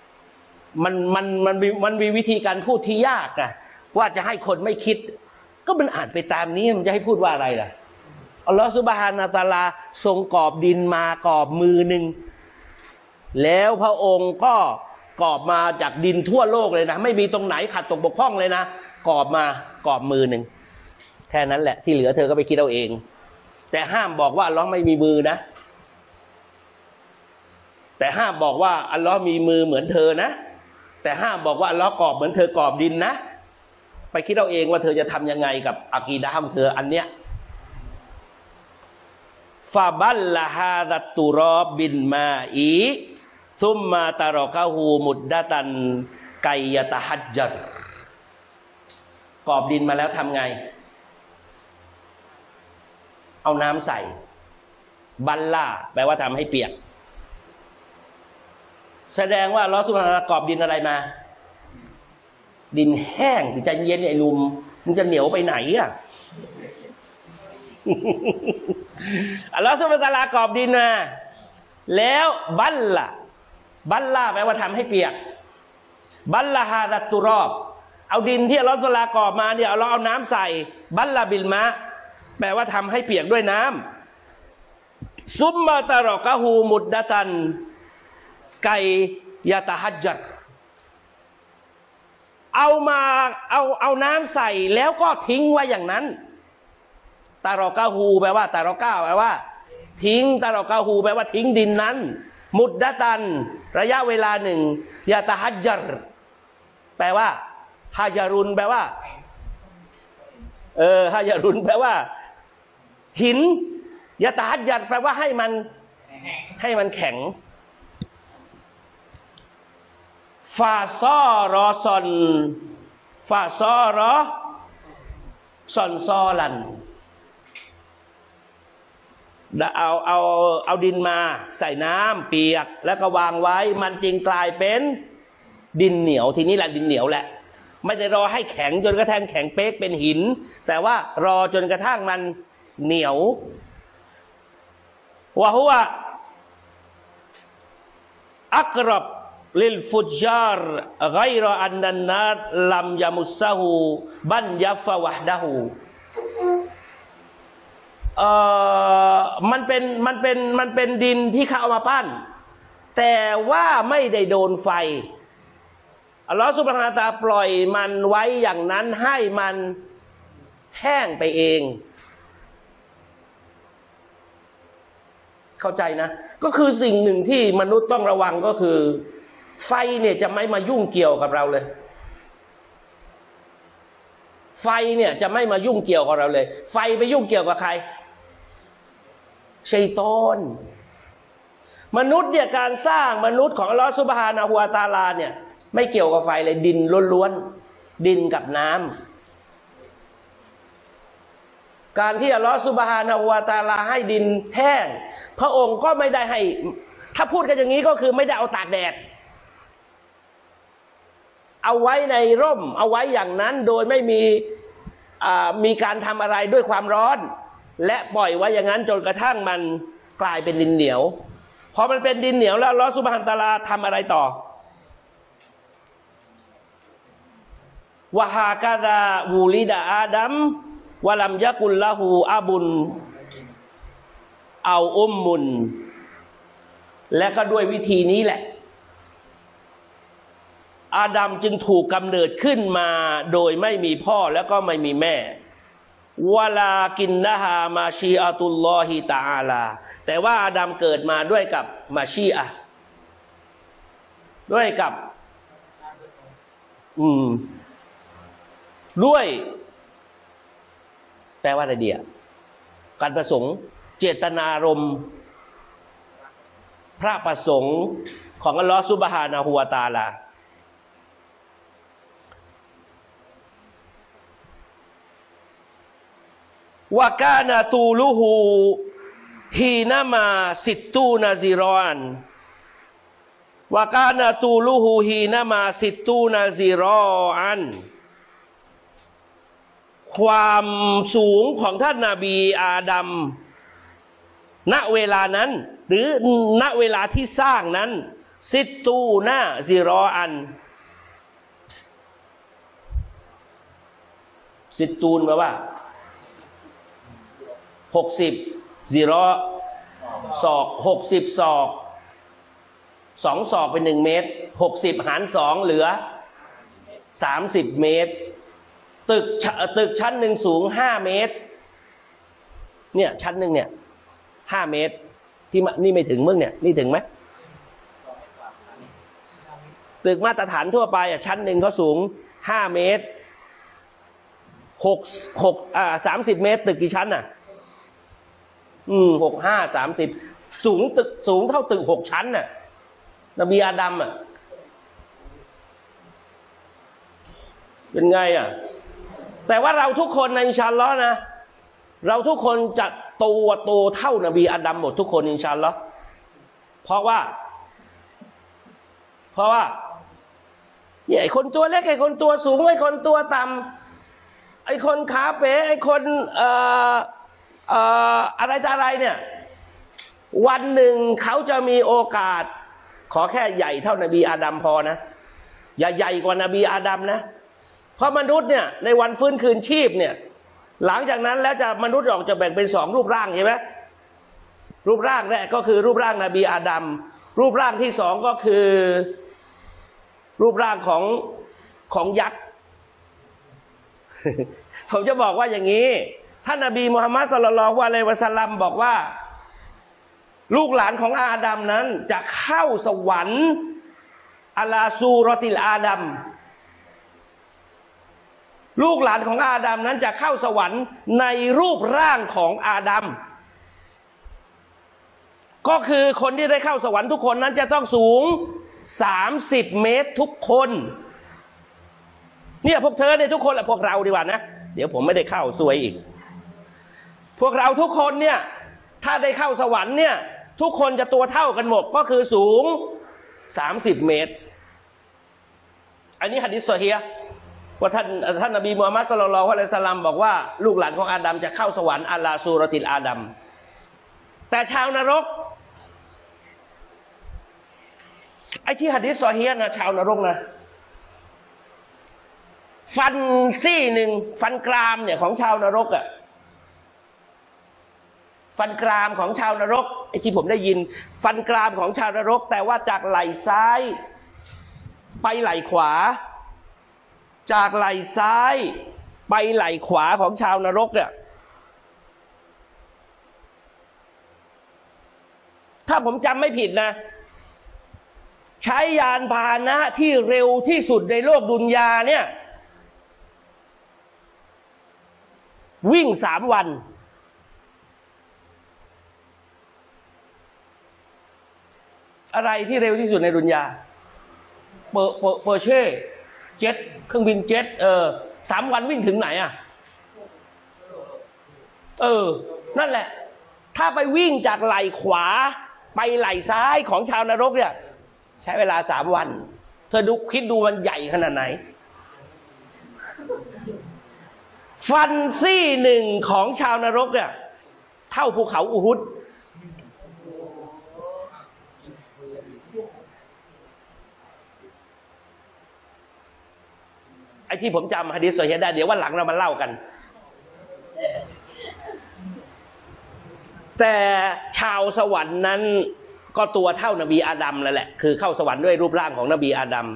มันมีวิธีการพูดที่ยากว่าจะให้คนไม่คิดก็มันอ่านไปตามนี้มันจะให้พูดว่าอะไรล่ะอัลลอฮฺซุบฮานะฮูวะตะอาลาทรงกรอบดินมากรอบมือหนึ่งแล้วพระองค์ก็กรอบมาจากดินทั่วโลกเลยนะไม่มีตรงไหนขัดตกบกพร่องเลยนะกรอบมือหนึ่งแค่นั้นแหละที่เหลือเธอก็ไปคิดเอาเองแต่ห้ามบอกว่าอัลลอฮ์ไม่มีมือนะแต่ห้ามบอกว่าอัลลอฮ์มีมือเหมือนเธอนะแต่ห้ามบอกว่าอัลลอฮ์กรอบเหมือนเธอกรอบดินนะไปคิดเอาเองว่าเธอจะทำยังไงกับอะกีดะห์ของเธออันเนี้ยฟาบัลละฮาดัตตุรอบินมาอีซุมมาตารอกะฮูมุดดะตันไกยะตะฮัจญัรกรอบดินมาแล้วทำไงเอาน้ำใส่บัลล่าแปลว่าทำให้เปียกแสดงว่าอัลเลาะห์ซุบฮานะฮูวะตะอาลากรอบดินอะไรมาดินแห้งใจเย็นไอ้ลุมมึงจะเหนียวไปไหนอัลเลาะห์ซุบฮานะฮูวะตะอาลากรอบดินมาแล้วบัลล่าแปลว่าทำให้เปียกบัลลาฮาดัตตุรอบเอาดินที่อัลเลาะห์ซุบฮานะฮูวะตะอาลากรอบมาเนี่ยเราเอาน้ำใส่บัลลาบิลมะแปลว่าทำให้เปียกด้วยน้ำซุมมาตารอกะฮูมุดดะตันไกยะตะฮัจญัรเอาน้ำใส่แล้วก็ทิ้งไว้อย่างนั้นตารอกะฮูแปลว่าตารอกะแปลว่าทิ้งตารอกะฮูแปลว่าทิ้งดินนั้นมุดดะตันระยะเวลาหนึ่งยะตะฮัจญัรแปลว่าฮาจารุนแปลว่าฮาจารุนแปลว่าหินยะตะฮัจญัรแปลว่าให้มันแข็งฟาซอรอซอนฟาซอรอซอนซอลันเอาดินมาใส่น้ำเปียกแล้วก็วางไว้มันจึงกลายเป็นดินเหนียวทีนี้แหละดินเหนียวแหละไม่ได้รอให้แข็งจนกระทั่งแข็งเป๊กเป็นหินแต่ว่ารอจนกระทั่งมันเหนียววะฮุวะอักรับลิลฟุจาร์ไกรอันนันนาลัมยามุสซะฮูบันยัฟวะฮ์ดะฮูมันเป็นดินที่เขาเอามาปั้นแต่ว่าไม่ได้โดนไฟอัลลอฮฺซุบฮานะฮูวะตะอาลาปล่อยมันไว้อย่างนั้นให้มันแห้งไปเองเข้าใจนะก็คือสิ่งหนึ่งที่มนุษย์ต้องระวังก็คือไฟเนี่ยจะไม่มายุ่งเกี่ยวกับเราเลยไฟเนี่ยจะไม่มายุ่งเกี่ยวกับเราเลยไฟไปยุ่งเกี่ยวกับใครชัยฏอนมนุษย์เนี่ยการสร้างมนุษย์ของอัลลอฮฺซุบฮานะฮูวะตะอาลาเนี่ยไม่เกี่ยวกับไฟเลยดินล้วนๆดินกับน้ำการที่อัลลอฮฺซุบฮานะฮูวะตะอาลาให้ดินแห้งพระองค์ก็ไม่ได้ให้ถ้าพูดกันอย่างนี้ก็คือไม่ได้เอาตากแดดเอาไว้ในร่มเอาไว้อย่างนั้นโดยไม่มีการทำอะไรด้วยความร้อนและปล่อยไว้อย่างนั้นจนกระทั่งมันกลายเป็นดินเหนียวพอมันเป็นดินเหนียวแล้วอัลลอฮฺซุบฮานะฮูวะตะอาลาทำอะไรต่อวะฮากะดาวูลิดะอาดัมวะลัมยะกุลละฮูอาบุนเอาอุมมุนและก็ด้วยวิธีนี้แหละอาดัมจึงถูกกำเนิดขึ้นมาโดยไม่มีพ่อแล้วก็ไม่มีแม่วะลากินนะฮามาชีอะตุลลอฮิตะอาลาแต่ว่าอาดัมเกิดมาด้วยกับมาชีอะห์ด้วยกับด้วยแปลว่าอะไรเดียการประสงค์เจตนารมณ์พระประสงค์ของอัลลอฮฺซุบฮานะฮูวะตะอาลาวะกานะตูลุฮูฮีนามาซิตตูนาซิรอนวะกานะตูลุฮูฮีนามาซิตตูนาซิรอน ความสูงของท่านนบีอาดัมณเวลานั้นหรือณเวลาที่สร้างนั้นซิตตูนาซิรออันซิตตูนแปลว่า60ซิรอศอก60ศอก2ศอกเป็น1เมตร60หาร2เหลือ30เมตรตึกชั้นหนึ่งสูง5เมตรเนี่ยชั้นหนึ่งเนี่ย5เมตรที่นี่ไม่ถึงมึงเนี่ยนี่ถึงไหมตึกมาตรฐานทั่วไปชั้นหนึ่งก็สูง5เมตร30เมตรตึกกี่ชั้น6 5 30สูงเท่าตึก6ชั้นนบีอาดัมเป็นไงแต่ว่าเราทุกคนในอินชาอัลลอฮ์นะเราทุกคนจะโตเท่านบีอาดัมหมดทุกคนอินชาอัลลอฮ์เพราะว่าเนี่ยไอ้คนตัวเล็กไอ้คนตัวสูงไอ้คนตัวต่ำไอ้คนขาเป๋ไอ้คนอะไรจะอะไรเนี่ยวันหนึ่งเขาจะมีโอกาสขอแค่ใหญ่เท่านบีอาดัมพอนะอย่าใหญ่กว่านบีอาดัมนะเพราะมนุษย์เนี่ยในวันฟื้นคืนชีพเนี่ยหลังจากนั้นแล้วมนุษย์จะแบ่งเป็น2รูปร่างใช่ไหมรูปร่างแรกก็คือรูปร่างนบีอาดัมรูปร่างที่2ก็คือรูปร่างของยักษ์ ผมจะบอกว่าอย่างนี้ท่านนบีมุฮัมมัดศ็อลลัลลอฮุอะลัยฮิวะซัลลัมบอกว่าลูกหลานของอาดัมนั้นจะเข้าสวรรค์อะลาซูรอติลอาดัมลูกหลานของอาดัมนั้นจะเข้าสวรรค์ในรูปร่างของอาดัมก็คือคนที่ได้เข้าสวรรค์ทุกคนนั้นจะต้องสูง30เมตรทุกคนเนี่ยพวกเธอเนี่ยทุกคนและพวกเราดีกว่านะเดี๋ยวผมไม่ได้เข้าซวยอีกพวกเราทุกคนเนี่ยถ้าได้เข้าสวรรค์เนี่ยทุกคนจะตัวเท่ากันหมดก็คือสูง30เมตรอันนี้หะดีษซอฮีฮ์ว่าท่านนบีมูฮัมมัดศ็อลลัลลอฮุอะลัยฮิวะซัลลัมบอกว่าลูกหลานของอาดัมจะเข้าสวรรค์อัลลาซูรติลอาดัมแต่ชาวนรกไอ้ที่หะดีษซอฮีฮ์นะชาวนรกนะฟันซี่หนึ่งฟันกรามเนี่ยของชาวนรกอ่ะฟันกรามของชาวนรกไอ้ที่ผมได้ยินฟันกรามของชาวนรกแต่ว่าจากไหล่ซ้ายไปไหล่ขวาจากไหล่ซ้ายไปไหล่ขวาของชาวนรกเนี่ยถ้าผมจำไม่ผิดนะใช้ยานพาหนะที่เร็วที่สุดในโลกดุนยาเนี่ยวิ่ง3 วันอะไรที่เร็วที่สุดในดุนยาเปอร์เช่เจ็ตเครื่องบินเจ็ต3 วันวิ่งถึงไหนอ่ะนั่นแหละถ้าไปวิ่งจากไหล่ขวาไปไหล่ซ้ายของชาวนรกเนี่ยใช้เวลา3 วันเธอดูคิดดูมันใหญ่ขนาดไหนฟันซี่หนึ่งของชาวนรกเนี่ยเท่าภูเขาอูฮุดไอ้ที่ผมจำหะดีษซอฮีฮ์ได้เดี๋ยววันหลังเรามาเล่ากันแต่ชาวสวรรค์นั้นก็ตัวเท่านบีอาดัมแล้วแหละคือเข้าสวรรค์ด้วยรูปร่างของนบีอาดัม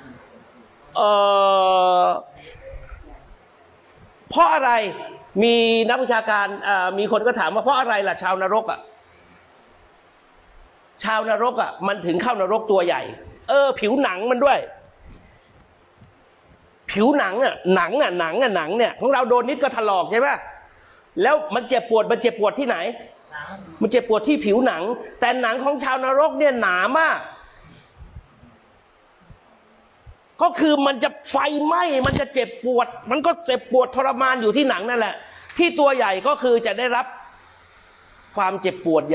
เพราะอะไรมีนักวิชาการมีคนก็ถามว่าเพราะอะไรล่ะชาวนรกอ่ะชาวนรกอ่ะมันถึงเข้านรกตัวใหญ่ผิวหนังมันด้วยผิวหนังอ่ะหนังเนี่ยของเราโดนนิดก็ถลอกใช่ไหมแล้วมันเจ็บปวดที่ไหนมันเจ็บปวดที่ผิวหนังแต่หนังของชาวนรกเนี่ยหนามากก็คือมันจะไฟไหม้มันจะเจ็บปวดมันก็เจ็บปวดทรมานอยู่ที่หนังนั่นแหละที่ตัวใหญ่ก็คือจะได้รับความเจ็บปวด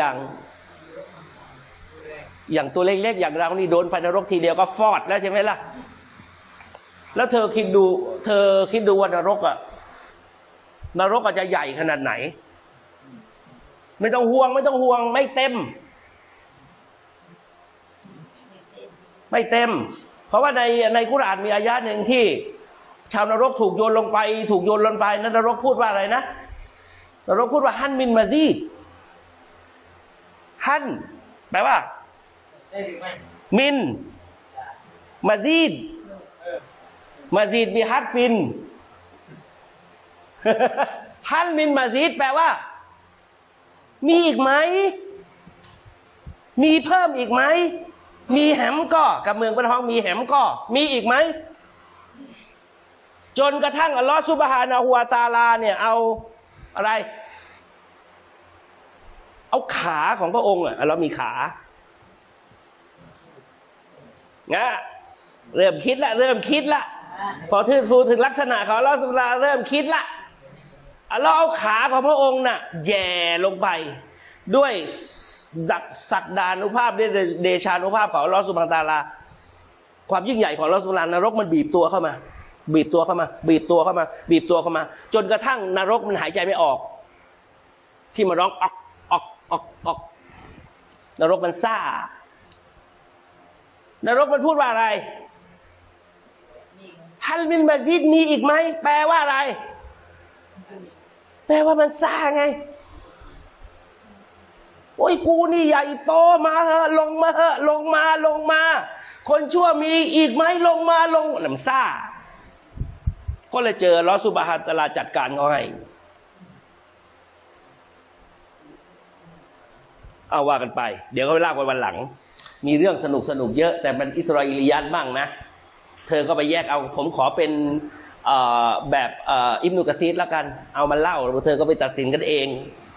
อย่างตัวเล็กๆอย่างเรานี่โดนไฟนรกทีเดียวก็ฟอดแล้วใช่ไหมล่ะแล้วเธอคิดดูว่านรกอาจจะใหญ่ขนาดไหนไม่ต้องห่วงไม่เต็มเพราะว่าในกุรอานมีอายะหนึ่งที่ชาวนรกถูกโยนลงไปนั้นนรกพูดว่าอะไรนะนรกพูดว่าฮันมินมาซีดฮันแปลว่ามินมาซีดมีฮัดฟินฮันมินมาซีดแปลว่ามีอีกไหมมีเพิ่มอีกไหมมีแหมก็กับเมืองปะท้องมีแหมก็มีอีกไหมจนกระทั่งอัลลอฮฺซุบฮานะฮูวะตะอาลาเนี่ยเอาอะไรเอาขาของพระองค์อัลลอฮฺมีขาเริ่มคิดละพอพูดถึงลักษณะของอัลลอฮฺซุบฮานะฮูวะตะอาลาเริ่มคิดละอัลลอฮฺเอาขาของพระองค์น่ะแย่ลงไปด้วยศักดานุภาพด้วยเดชานุภาพของอัลลอฮฺซุบฮานะฮูวะตะอาลาความยิ่งใหญ่ของอัลลอฮฺซุบฮานะฮูวะตะอาลานรกมันบีบตัวเข้ามาจนกระทั่งนรกมันหายใจไม่ออกที่มันร้องออกนรกมันซ่านรกมันพูดว่าอะไรฮัลมินมาซิดมีอีกไหมแปลว่าอะไรแปลว่ามันซ่าไงโอ้ยกูนี่ใหญ่โตมาเหอะลงมาคนชั่วมีอีกไหมลงมาน้ำซ่าก็เลยเจออัลเลาะห์ซุบฮานะฮูวะตะอาลาจัดการเขาให้เอาว่ากันไปเดี๋ยวก็ไปเล่ากันวันหลังมีเรื่องสนุกเยอะแต่มันอิสราเอลียัตบ้างนะเธอก็ไปแยกเอาผมขอเป็นแบบอิบนุกะซีรแล้วกันเอามาเล่าแล้วเธอก็ไปตัดสินกันเอง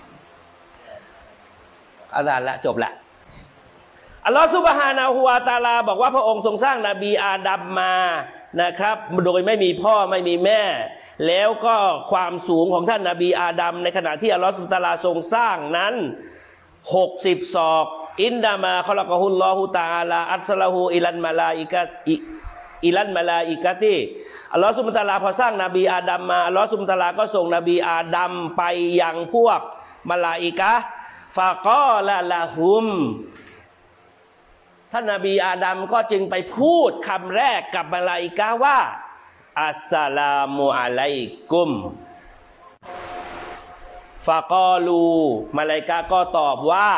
อาจารย์ละจบละอัลลอฮฺซุบฮานะฮูวะตะอาลาบอกว่าพระองค์ทรงสร้างนบีอาดัมมานะครับโดยไม่มีพ่อไม่มีแม่แล้วก็ความสูงของท่านนบีอาดัมในขณะที่อัลลอฮฺซุบฮานะฮูวะตะอาลาทรงสร้างนั้น60 ศอกอินดามาคอลักะฮุลลอฮุตะอาลาอัสละฮูอิลันมาลาอิกะอิลันมาลาอิกะติอัลลอฮฺซุบฮานะฮูวะตะอาลาพอสร้างนบีอาดัมมาอัลลอฮฺซุบฮานะฮูวะตะอาลาก็ส่งนบีอาดัมไปยังพวกมลาอิกะฮ์ฟะกอละละฮุมท่านนบีอาดัมก็จึงไปพูดคำแรกกับมลาอิกะฮ์ว่าอัสสลามุอะลัยกุมฟะกอลูมลาอิกะฮ์ก็ตอบว่า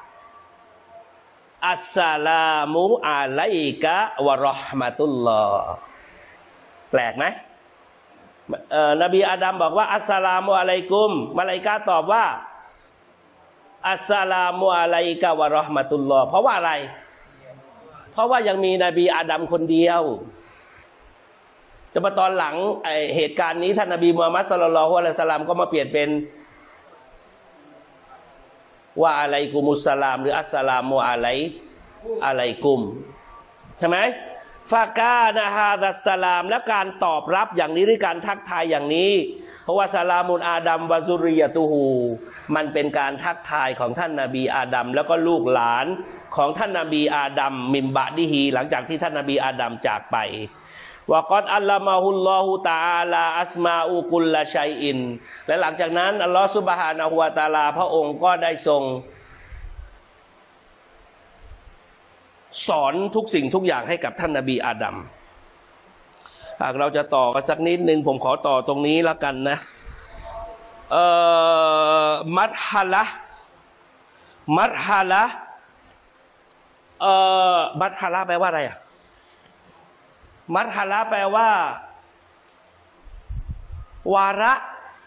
อัสสลามุอะลัยกะวะเราะห์มะตุลลอฮ์แปลกไหมนบีอาดัมบอกว่าอัสสลามุอะลัยกุมมลาอิกะฮ์ตอบว่าอัสสลามุอะลัยกะวะเราะห์มะตุลลอฮ์เพราะว่าอะไรเพราะว่ายังมีนบีอาดัมคนเดียวจะมาตอนหลังเหตุการณ์นี้ท่านนบีมุฮัมมัดศ็อลลัลลอฮุอะลัยฮิวะซัลลัมก็มาเปลี่ยนเป็นว่าอะลัยกุมุสสลามหรืออัสสลามุอะลัยกุมใช่ไหมฟากานะฮาดัสสลามและการตอบรับอย่างนี้หรือการทักทายอย่างนี้เพราะว่าสลามุนอาดัมวะซุริยะตุฮูมันเป็นการทักทายของท่านนบีอาดัมแล้วก็ลูกหลานของท่านนบีอาดัมมิมบะดิฮีหลังจากที่ท่านนบีอาดัมจากไปวะกอดอัลลอมะฮุลลอฮุตะอาลาอัสมาอุกุลละชัยอินและหลังจากนั้นอัลลอฮฺซุบฮานะฮูวะตะอาลาพระองค์ก็ได้ทรงสอนทุกสิ่งทุกอย่างให้กับท่านนบีอาดัมหากเราจะต่อกันสักนิดนึงผมขอต่อตรงนี้แล้วกันนะมัดฮะละมัดฮะละมัดฮะละแปลว่าอะไรอะมัดฮะละแปลว่าวาระ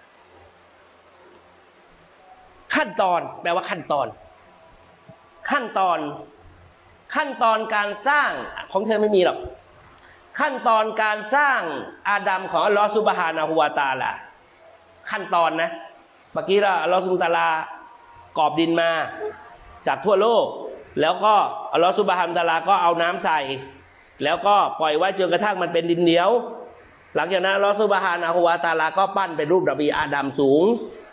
ขั้นตอนแปลว่าขั้นตอนขั้นตอนการสร้างของเธอไม่มีหรอกขั้นตอนการสร้างอาดัมของอัลลอฮฺซุบฮานะฮูวะตะอาลาขั้นตอนนะเมื่อกี้เราอัลลอฮฺซุบฮานะฮูวะตะอาลากอบดินมาจากทั่วโลกแล้วก็อัลลอฮฺซุบฮานะฮูวะตะอาลาก็เอาน้ำใส่แล้วก็ปล่อยไว้จนกระทั่งมันเป็นดินเหนียวหลังจากนั้นอัลลอฮฺซุบฮานะฮูวะตะอาลาก็ปั้นเป็นรูปนบีอาดัมสูง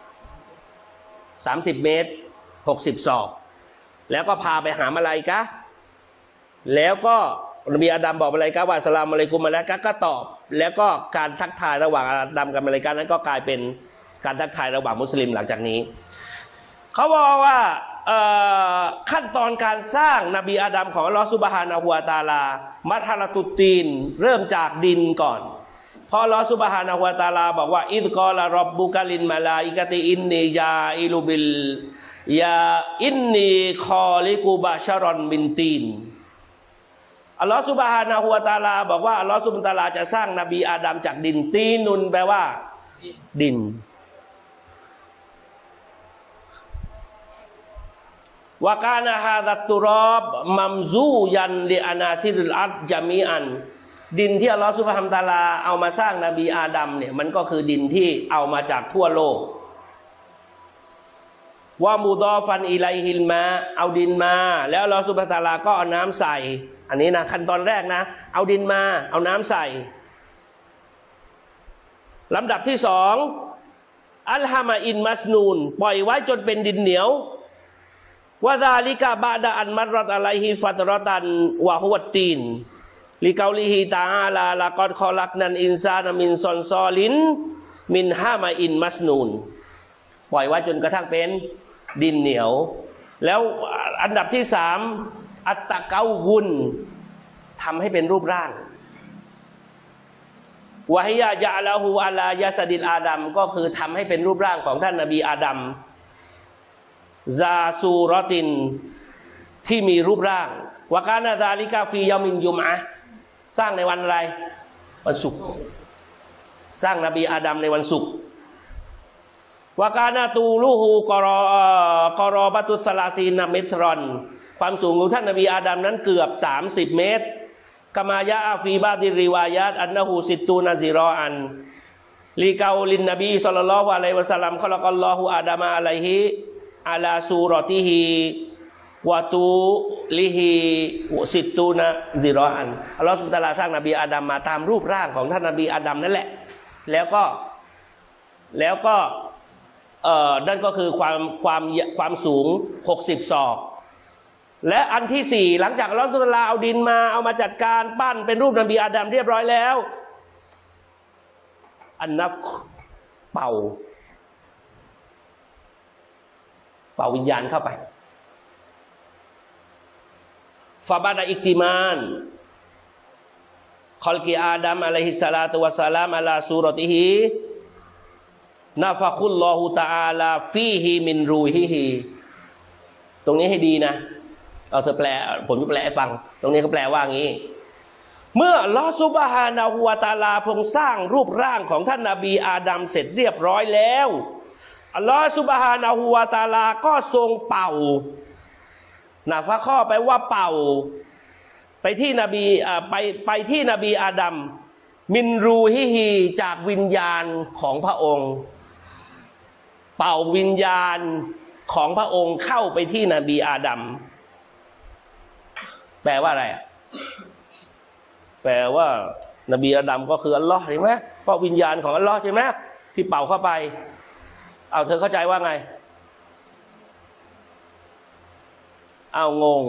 30 เมตร60 ศอกแล้วก็พาไปหามลาอิกะฮ์แล้วก็นบีอาดัมบอกมลาอิกะฮ์ว่าอัสสลามุอะลัยกุมมลาอิกะฮ์ก็ตอบแล้วก็การทักทายระหว่างอาดัมกับมลาอิกะฮ์นั้นก็กลายเป็นการทักทายระหว่างมุสลิมหลังจากนี้เขาบอกว่าขั้นตอนการสร้างนบีอาดัมของอัลลอฮฺซุบฮานะฮูวะตะอาลามัทฮาละตุตตีนเริ่มจากดินก่อนเพราะอัลลอฮฺซุบฮานะฮูวะตะอาลาบอกว่าอิซกอลาร็อบบุกะลินมาลาอิกะติอินนียาอิลุบิลยาอินนีคอลิกุบะชะรอนมินตีนอัลลอฮฺซุบฮานะฮูวะตะอาลาบอกว่าอัลลอฮฺซุบฮานะฮูวะตะอาลาจะสร้างนบีอาดัมจากดินตีนุนแปลว่าดินวากานะฮาดัตตุรอบมัมซูยันลิอานาซิรุลอัรจามีอันดินที่อัลลอฮฺซุบฮานะฮูวะตะอาลาเอามาสร้างนบีอาดัมเนี่ยมันก็คือดินที่เอามาจากทั่วโลกว่ามูดอฟันอิไลฮิลมาเอาดินมาแล้วอัลลอฮฺซุบฮานะฮูวะตะอาลาก็เอาน้ำใส่อันนี้นะขั้นตอนแรกนะเอาดินมาเอาน้ำใส่ลำดับที่สองอัลฮามาอินมัสนูนปล่อยไว้จนเป็นดินเหนียววะซาลิกะบะดะอันมัรรัตอะลัยฮิฟัตรอตันวะฮุวัตตีนลิกอลิฮิตะอาลาละกอดคอลักนันอินซานะมินซอนซอลินมินฮามาอินมัสนูนปล่อยไว้จนกระทั่งเป็นดินเหนียวแล้วอันดับที่สามอัตตะเกาวุนทำให้เป็นรูปร่างวะฮิยะยะละฮูอะลายะซะดิลอาดัมก็คือทำให้เป็นรูปร่างของท่านนบีอาดัมซาซูรอตินที่มีรูปร่างวะกานะซาลิกะฟียอมินยุมอะห์สร้างในวันอะไรวันศุกร์สร้างนบีอาดัมในวันศุกร์วะกานะตูลูฮูกอรอบะตุสลาซีนะเมตรอนความสูงของท่านนบีอาดัมนั้นเกือบ30 เมตรกามายะอาฟีบาดิริวายาตอันนะฮูซิตูนะซิรออันลิกาอุลินนบีศ็อลลัลลอฮุอะลัยฮิวะซัลลัมคอลักัลลอฮุอาดามะอะลัยฮิอาลาซูรอติฮิวะตูลิฮิซิตูนะซิรออันอัลลอฮฺซุบฮานะฮูวะตะอาลาสร้างนบีอาดัมมาตามรูปร่างของท่านนบีอาดัมนั่นแหละแล้วก็นั่นก็คือความสูง60 ศอกและอันที่สี่หลังจากอัลลอฮฺซุบฮานะฮูวะตะอาลาเอาดินมาเอามาจัดการปั้นเป็นรูปนบีอาดัมเรียบร้อยแล้วอันนัฟเป่าวิญญาณเข้าไปฟาบาดะอิกติมานคอลกิอาดัมอะลัยฮิสสลาตุวัสสลามอะลาซูรอติฮินาฟะคุลลอฮุตะอาลาฟีฮิมินรูฮิฮิตรงนี้ให้ดีนะเอาเธอแปลผมจะแปลให้ฟังตรงนี้เขาแปลว่างี้เมื่ออัลลอฮฺซุบฮานะฮูวะตะอาลาทรงสร้างรูปร่างของท่านนบีอาดัมเสร็จเรียบร้อยแล้วอัลลอฮฺซุบฮานะฮูวะตะอาลาก็ทรงเป่านะฟะข้อไปว่าเป่าไปที่นบีไปที่นบีอาดัมมินรูฮิฮีจากวิญญาณของพระองค์เป่าวิญญาณของพระองค์เข้าไปที่นบีอาดัมแปลว่าอะไรแปลว่านบีอาดัมก็คืออัลลอฮ์ใช่ไหมเพราะวิญญาณของอัลลอฮ์ใช่ไหมที่เป่าเข้าไปเอาเธอเข้าใจว่าไงเอางง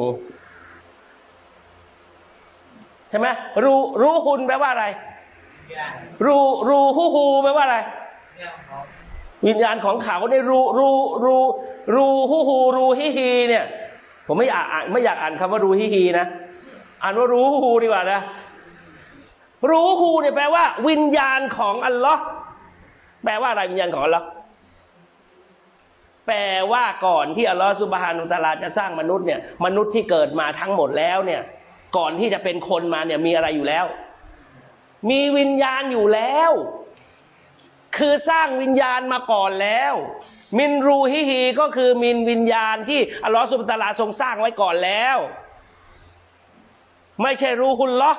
ใช่ไหมรู้คุณแปลว่าอะไรรูฮูแปลว่าอะไรวิญญาณของเขาเนี่ยรูฮูรูฮิฮีเนี่ยผมไม่อยากอ่านคำว่ารูฮิฮีนะอ่านว่ารูฮูดีกว่านะรูฮูเนี่ยแปลว่าวิญญาณของอัลลอฮ์แปลว่าอะไรวิญญาณของอัลลอฮ์แปลว่าก่อนที่อัลลอฮ์ซุบฮานะฮูวะตะอาลาจะสร้างมนุษย์เนี่ยมนุษย์ที่เกิดมาทั้งหมดแล้วเนี่ยก่อนที่จะเป็นคนมาเนี่ยมีอะไรอยู่แล้วมีวิญญาณอยู่แล้วคือสร้างวิญญาณมาก่อนแล้วมินรูฮิฮีก็คือมินวิญญาณที่อัลลอฮฺซุบฮานะฮูวะตะอาลาทรงสร้างไว้ก่อนแล้วไม่ใช่รูฮุลลอฮ์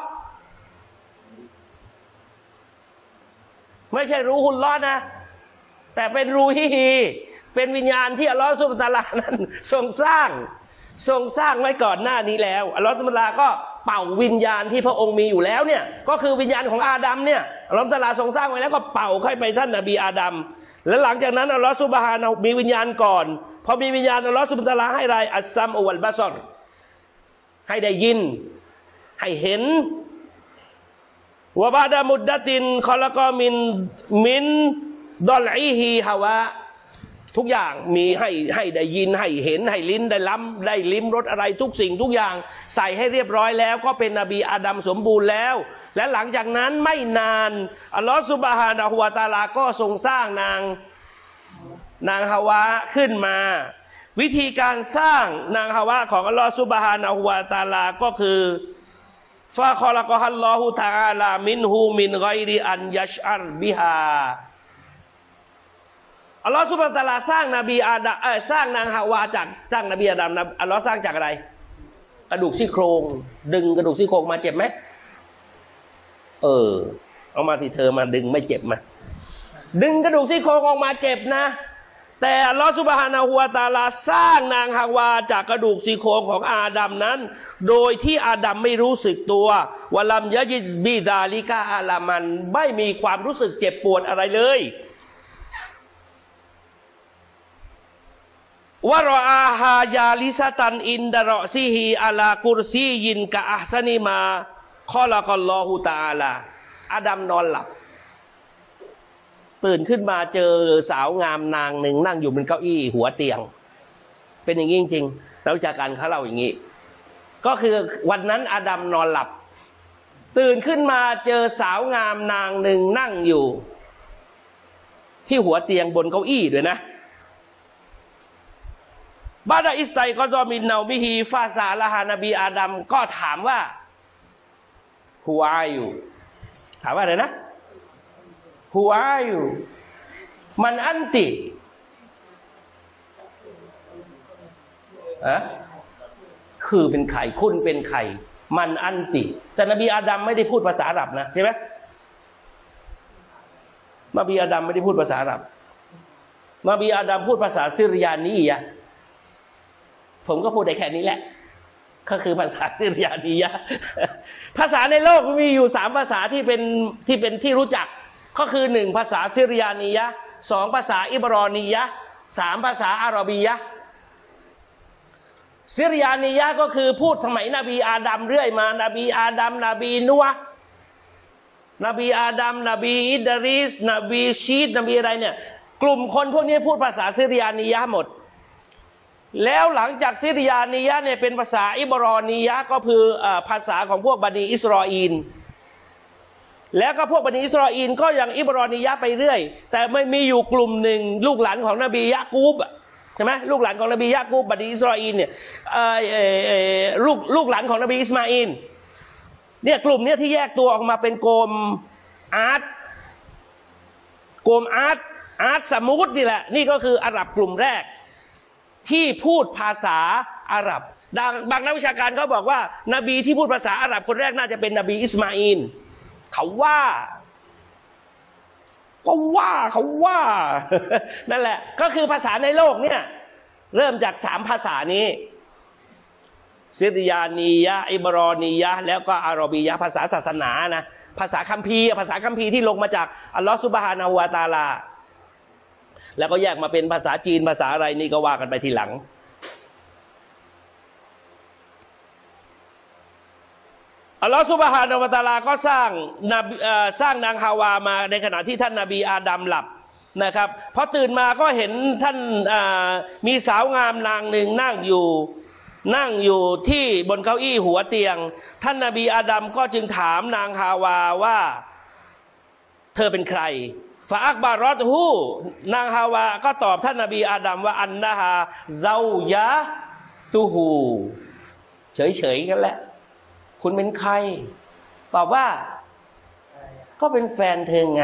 ไม่ใช่รูฮุลลอฮ์นะแต่เป็นรูฮิฮีเป็นวิญญาณที่อัลลอฮฺซุบฮานะฮูวะตะอาลานั้นทรงสร้างไว้ก่อนหน้านี้แล้วอัลลอฮฺซุบฮานะฮูวะตะอาลาก็เป่าวิญญาณที่พระองค์มีอยู่แล้วเนี่ยก็คือวิญญาณของอาดัมเนี่ยอัลลอฮฺซุบฮานะฮูวะตะอาลาทรงสร้างไว้แล้วก็เป่าเข้าไปท่านนบีอาดัมแล้วหลังจากนั้นอัลลอฮฺซุบฮานะฮูวะตะอาลามีวิญญาณก่อนพอมีวิญญาณอัลลอฮฺซุบฮานะฮูวะตะอาลาให้อะไรอัสซัมอุวัลบะศรให้ได้ยินให้เห็นวะบะดะมุดดะตินคอละกอมินดอลอีฮีฮาวะทุกอย่างมีให้ได้ยินให้เห็นให้ลิ้นได้ลิ้มรสอะไรทุกสิ่งทุกอย่างใส่ให้เรียบร้อยแล้วก็เป็นนบีอาดัมสมบูรณ์แล้วและหลังจากนั้นไม่นานอัลลอฮฺซุบฮานะฮูวะตะอาลาก็ทรงสร้างนางฮาวะขึ้นมาวิธีการสร้างนางฮาวะของอัลลอฮฺซุบฮานะฮูวะตะอาลาก็คือฟาคอละกอฮัลลอฮุตะอาลามินฮูมินกอยริอันยัชอัรบิฮาอัลลอฮฺซุบฮานะฮูวะตะอาลาสร้างนบีอาดัมสร้างนางฮาวาจากสร้างนบีอาดัมอัลลอฮฺสร้างจากอะไรกระดูกซี่โครงดึงกระดูกซี่โครงมาเจ็บไหมเอามาที่เธอมาดึงไม่เจ็บมาดึงกระดูกซี่โครงออกมาเจ็บนะแต่อัลลอฮฺซุบฮานะฮูวะตะอาลาสร้างนางฮาวาจากกระดูกซี่โครงของอาดัมนั้นโดยที่อาดัมไม่รู้สึกตัววะลัมยะญิซบิดาลิกะอาลามันไม่มีความรู้สึกเจ็บปวดอะไรเลยวะรออาฮายาลิซะตันอินดะรอซิฮีอะลากุรซียินกะอัฮซะนิมาคอละกัลลอฮุตะอาลาอาดัมนอนหลับตื่นขึ้นมาเจอสาวงามนางหนึ่งนั่งอยู่บนเก้าอี้หัวเตียงเป็นอย่างนี้จริงๆแล้วจากการเขาเล่าอย่างนี้ก็คือวันนั้นอาดัมนอนหลับตื่นขึ้นมาเจอสาวงามนางหนึ่งนั่งอยู่ที่หัวเตียงบนเก้าอี้ด้วยนะบาดาอิสไตก็ซอมินเนามิฮีฟาซาละฮานบีอาดัมก็ถามว่า Who are you ถามว่าอะไรนะ Who are you มันอันติคือเป็นใครคุณเป็นใครมันอันติแต่นบีอาดัมไม่ได้พูดภาษาอาหรับนะใช่ไหมนบีอาดัมไม่ได้พูดภาษาอาหรับนบีอาดัมพูดภาษาซิริยานีอะผมก็พูดได้แค่นี้แหละก็คือภาษาซิริยานียะภาษาในโลกมีอยู่3ภาษาที่เป็นที่รู้จักก็คือ1ภาษาซิริยานียะ2ภาษาอิบรอนียะ3ภาษาอาหรับียะซิริยานียะก็คือพูดสมัยนบีอาดัมเรื่อยมานบีอาดัมนบีนัวนบีอาดัมนบีอิดริสนบีชีดนบีอะไรเนี่ยกลุ่มคนพวกนี้พูดภาษาซิริยานียะหมดแล้วหลังจากซิริยานียะเนี่ยเป็นภาษาอิบรอนียะก็คือภาษาของพวกบันิอิสราอีลแล้วก็พวกบันิอิสราอีลก็ยังอิบรอนียะไปเรื่อยแต่ไม่มีอยู่กลุ่มหนึ่งลูกหลานของนบียะกูบใช่ไหมลูกหลานของนบียะกูบบันิอิสราอีลเนี่ยลูกหลานของนบีอิสมาอีลเนี่ยกลุ่มเนี้ยที่แยกตัวออกมาเป็นโกมอาร์ตสมูดนี่แหละนี่ก็คืออาหรับกลุ่มแรกที่พูดภาษาอาหรับบางนักวิชาการเขาบอกว่านบีที่พูดภาษาอาหรับคนแรกน่าจะเป็นนบีอิสมาอีลเขาว่านั่นแหละก็คือภาษาในโลกเนี่ยเริ่มจาก3ภาษานี้ซิริยานียะอิบรอนียะแล้วก็อาหรับียะภาษาศาสนานะภาษาคัมภีร์ที่ลงมาจากอัลลอฮฺซุบฮานะฮูวะตะอาลาแล้วก็แยกมาเป็นภาษาจีนภาษาอะไรนี่ก็ว่ากันไปทีหลังอัลลอฮฺซุบฮานะฮูวะตะอาลาก็สร้างนางฮาวามาในขณะที่ท่านนบีอาดัมหลับนะครับพอตื่นมาก็เห็นท่านมีสาวงามนางหนึ่งนั่งอยู่ที่บนเก้าอี้หัวเตียงท่านนบีอาดัมก็จึงถามนางฮาวาว่าเธอเป็นใครฟาอักบารอตฮูนางฮาวาก็ตอบท่านนบีอาดัมว่าอันนะฮาเซายะตูฮูเฉยๆกันแหละคุณเป็นใครตอบว่าก็เป็นแฟนเธอไง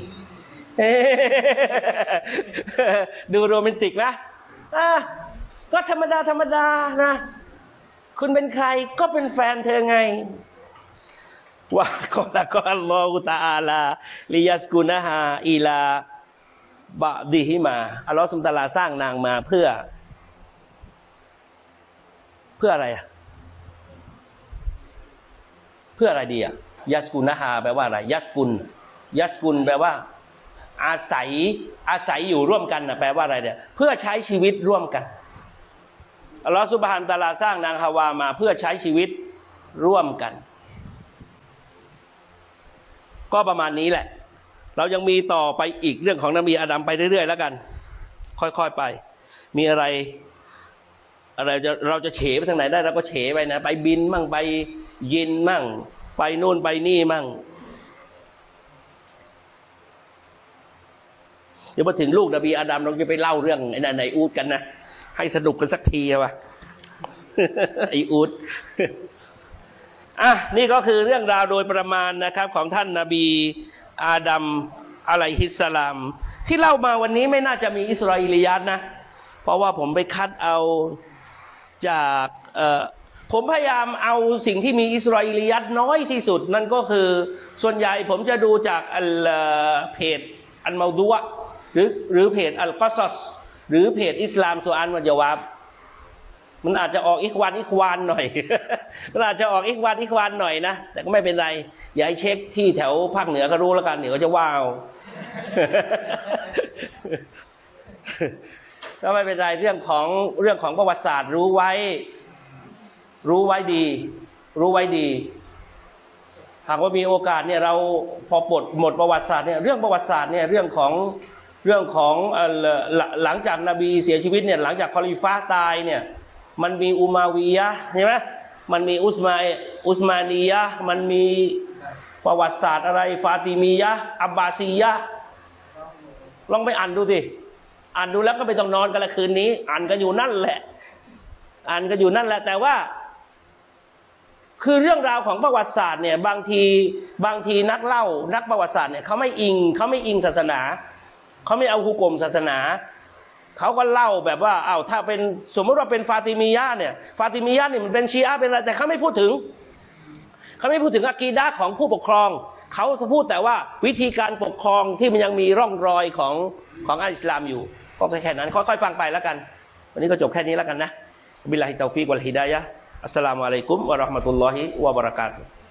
ดูโรแมนติกนะก็ธรรมดานะคุณเป็นใครก็เป็นแฟนเธอไงว่าก็อัลลอฮฺตะอาลาลิยัสกุนะฮาอิลาบะดิฮิมาอัลลอฮฺซุบฮานะฮูวะตะอาลาสร้างนางมาเพื่ออะไรเพื่ออะไรดียัสกุนะฮาแปลว่าอะไรยัสกุนแปลว่าอาศัยอยู่ร่วมกันแปลว่าอะไรเนี่ยเพื่อใช้ชีวิตร่วมกันอัลลอฮฺซุบฮานะฮูวะตะอาลาสร้างนางฮาวามาเพื่อใช้ชีวิตร่วมกันก็ประมาณนี้แหละเรายังมีต่อไปอีกเรื่องของนบีอาดัมไปเรื่อยๆแล้วกันค่อยๆไปมีอะไรเราจะเฉไปทางไหนได้เราก็เฉไปนะไปบินมั่งไปยินมั่งไปนู่นไปนี่มั่งเดี๋ยวพอถึงลูกนบีอาดัมเราจะไปเล่าเรื่องไอ้อูดกันนะให้สนุกกันสักทีวะ ไอ้อูดนี่ก็คือเรื่องราวโดยประมาณนะครับของท่านนบีอาดัมอะลัยฮิสสลามที่เล่ามาวันนี้ไม่น่าจะมีอิสราเอลียัตนะเพราะว่าผมไปคัดเอาจากผมพยายามเอาสิ่งที่มีอิสราเอลียัตน้อยที่สุดนั่นก็คือส่วนใหญ่ผมจะดูจากเพจอัลมาดูะหรือเพจอัลกอซัสหรือเพจอิสลามสุอันวัจวาบมันอาจจะออกอิควานหน่อย มันอาจจะออกอิควานหน่อยนะแต่ก็ไม่เป็นไรอย่าให้เช็คที่แถวภาคเหนือก็รู้แล้วกันเดี๋ยวก็จะว้าว ก็ไม่เป็นไรเรื่องของประวัติศาสตร์รู้ไว้ดีหากว่ามีโอกาสเนี่ยเราพอหมดประวัติศาสตร์เนี่ยเรื่องประวัติศาสตร์เนี่ยเรื่องของหลังจากนบีเสียชีวิตเนี่ยหลังจากคอลิฟะห์ตายเนี่ยมันมีอุมาวียะห์ใช่ไหมมันมีอุสมานียะห์มันมีประวัติศาสตร์อะไรฟาติมียะห์อับบาซียะห์ลองไปอ่านดูสิอ่านดูแล้วก็ไม่ต้องนอนกันละคืนนี้อ่านกันอยู่นั่นแหละแต่ว่าคือเรื่องราวของประวัติศาสตร์เนี่ยบางทีนักประวัติศาสตร์เนี่ยเขาไม่อิงศาสนาเขาไม่เอาฮุกมศาสนาเขาก็เล่าแบบว่าถ้าเป็นสมมติว่าเป็นฟาติมียะห์เนี่ยมันเป็นชีอะห์เป็นอะไรแต่เขาไม่พูดถึงอะกีดะห์ของผู้ปกครองเขาจะพูดแต่ว่าวิธีการปกครองที่มันยังมีร่องรอยของอัลอิสลามอยู่ก็แค่นั้นค่อยๆฟังไปแล้วกันวันนี้ก็จบแค่นี้แล้วกันนะบิลลาฮิตตอฟิกวัลฮิดายะฮ์อัสสลามุอะลัยกุมวะเราะห์มะตุลลอฮิวะบะเราะกาตุฮ์